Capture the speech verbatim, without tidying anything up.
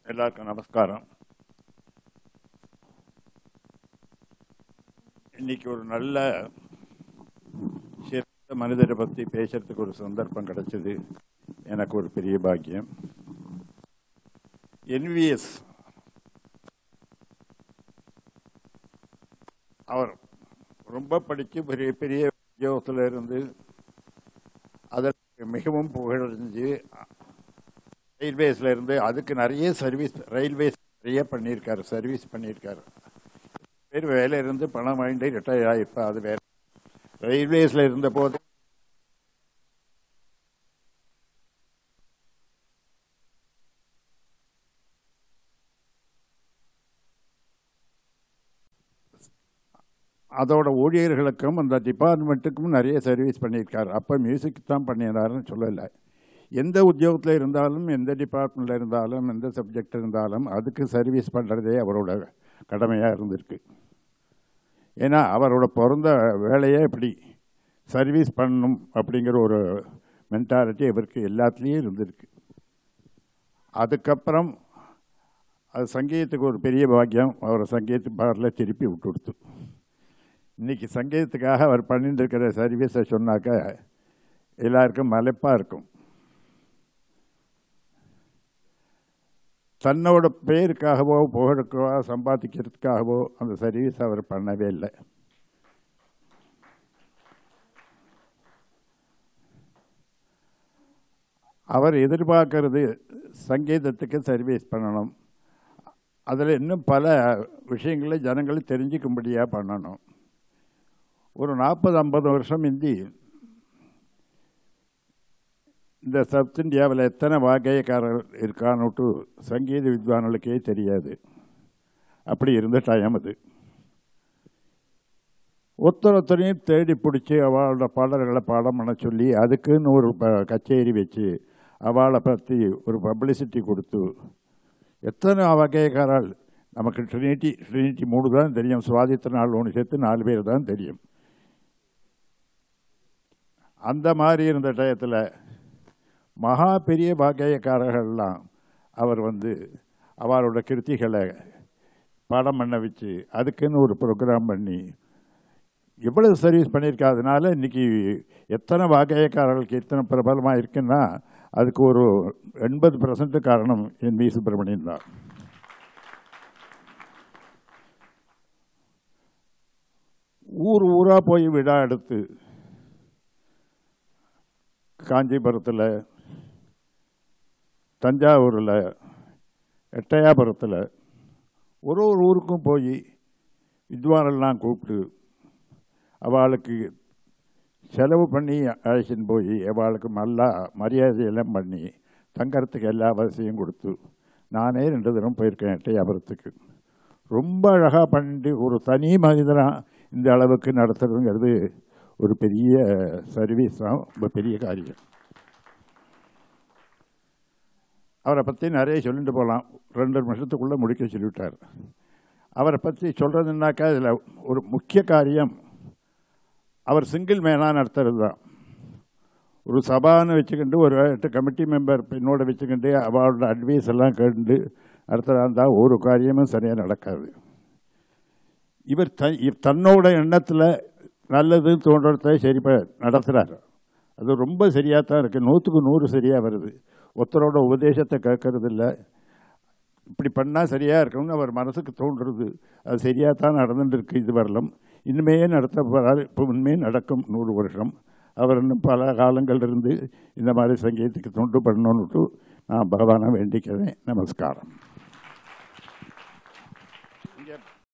எல்லாருக்கும் நமஸ்காரம். இன்னைக்கு ஒரு நல்ல சிறந்த மனிதரை பற்றி பேசுறதுக்கு ஒரு சந்தர்ப்பம் கிடைச்சது. எனக்கு ஒரு பெரிய பாக்கியம். என்விஎஸ் அவர் ரொம்ப படித்து பெரிய பெரிய உத்தியோகத்தில் இருந்து அதற்கு மிகவும் புகழடைஞ்சு ரயில்வேஸில் இருந்து அதுக்கு நிறைய சர்வீஸ் ரயில்வேஸ் நிறைய பண்ணியிருக்காரு சர்வீஸ் பண்ணியிருக்காரு. பேர் வேலை இருந்து பணம் வாங்கிட்டு ரிட்டையர் ஆகிருப்பா. அது வேற. ரயில்வேஸில் இருந்த போது அதோட ஊழியர்களுக்கும் அந்த டிபார்ட்மெண்ட்டுக்கும் நிறைய சர்வீஸ் பண்ணியிருக்காரு. அப்போ மியூசிக் தான் பண்ணினாருன்னு சொல்லலை. எந்த உத்தியோகத்தில் இருந்தாலும், எந்த டிபார்ட்மெண்ட்டில் இருந்தாலும், எந்த சப்ஜெக்ட் இருந்தாலும் அதுக்கு சர்வீஸ் பண்ணுறதே அவரோட கடமையாக இருந்திருக்கு. ஏன்னா அவரோட பிறந்த வேலையே இப்படி சர்வீஸ் பண்ணணும் அப்படிங்கிற ஒரு மென்டாலிட்டி அவருக்கு எல்லாத்துலேயும் இருந்திருக்கு. அதுக்கப்புறம் அது சங்கீதத்துக்கு ஒரு பெரிய பாக்கியம். அவரை சங்கீத பாரில் திருப்பி விட்டு கொடுத்து இன்றைக்கி சங்கீதத்துக்காக அவர் பண்ணிட்டு இருக்கிற சர்வீஸை சொன்னாக்க எல்லாருக்கும் மலைப்பாக இருக்கும். தன்னோட பேருக்காகவோ புகழுக்கோ சம்பாதிக்கிறதுக்காகவோ அந்த சர்வீஸ் அவர் பண்ணவே இல்லை. அவர் எதிர்பார்க்கறது சங்கீதத்துக்கு சர்வீஸ் பண்ணணும். அதில் இன்னும் பல விஷயங்களை ஜனங்களை தெரிஞ்சுக்கும்படியாக பண்ணணும். ஒரு நாற்பது ஐம்பது வருஷம் இந்தி இந்த சவுத் இந்தியாவில் எத்தனை வாகையக்காரர் இருக்கான்னுட்டு சங்கீத வித்வான்களுக்கே தெரியாது. அப்படி இருந்த டைம் அது. ஒருத்தர் ஒருத்தரையும் தேடி பிடிச்சி அவளோட பாடல்களை பாடம் பண்ண சொல்லி அதுக்குன்னு ஒரு கச்சேரி வச்சு அவளை பற்றி ஒரு பப்ளிசிட்டி கொடுத்து எத்தனை வகையக்காரர்கள் நமக்கு ட்ரினிட்டி ட்ரினிட்டி மூணு தான் தெரியும். சுவாதித்த நாள் ஒன்று சேர்த்து நாலு பேர் தான் தெரியும். அந்த மாதிரி இருந்த டயத்தில் மகா பெரிய வாகையக்காரர்கள்லாம் அவர் வந்து அவரோட கிருத்திகளை பாடம் பண்ண வச்சு அதுக்குன்னு ஒரு ப்ரோக்ராம் பண்ணி எவ்வளவு சர்வீஸ் பண்ணியிருக்காதனால இன்றைக்கி எத்தனை வாகையக்காரர்களுக்கு எத்தனை பிரபலமாக இருக்குன்னா அதுக்கு ஒரு எண்பது பர்சன்ட் காரணம் என் வி சுப்பிரமணியன் தான். ஊர் ஊராக போய் விழா எடுத்து காஞ்சிபுரத்தில், தஞ்சாவூரில், எட்டயாபுரத்தில் ஒரு ஒரு ஊருக்கும் போய் வித்வானெல்லாம் கூப்பிட்டு அவளுக்கு செலவு பண்ணி அழைச்சின்னு போய் அவளுக்கு நல்லா மரியாதையெல்லாம் பண்ணி தங்கறதுக்கு எல்லா வசதியும் கொடுத்து நானே ரெண்டு தினம் போயிருக்கேன் எட்டயாபுரத்துக்கு. ரொம்ப அழகாக பண்ணிட்டு ஒரு தனி மனிதனாக இந்த அளவுக்கு நடத்துறதுங்கிறது ஒரு பெரிய சர்வீஸ் தான், ரொம்ப பெரிய காரியம். அவரை பற்றி நிறைய சொல்லிட்டு போகலாம். ரெண்டு நிமிஷத்துக்குள்ளே முடிக்க சொல்லிவிட்டார். அவரை பற்றி சொல்கிறதுனாக்கா இதில் ஒரு முக்கிய காரியம் அவர் சிங்கிள் மேனாக நடத்துறது தான். ஒரு சபான்னு வச்சுக்கிண்டு ஒரு எட்டு கமிட்டி மெம்பர் என்னோட வச்சுக்கிண்டு அவளோட அட்வைஸ் எல்லாம் கேட்டு நடத்துகிறதா இருந்தால் ஒரு காரியமும் சரியாக நடக்காது. இவர் த தன்னோட எண்ணத்தில் நல்லது தோன்றத்தை சரி நடத்துகிறார். அது ரொம்ப சரியாக தான் இருக்குது. நூற்றுக்கு நூறு சரியாக வருது. ஒருத்தரோட உபதேசத்தை கேட்கறது இல்லை. இப்படி பண்ணால் சரியாக இருக்கணும்னு அவர் மனசுக்கு தோன்றுறது. அது சரியாக தான் நடந்துருக்கு. இது வரலாம் இனிமே நடத்த போகிறார். இப்போ உண்மையே நடக்கும். நூறு வருஷம் அவர் இன்னும் பல காலங்கள் இருந்து இந்த மாதிரி சங்கீதத்துக்கு தொண்டு பண்ணணுன்னுட்டு நான் பகவானை வேண்டிக்கிறேன். நமஸ்காரம்.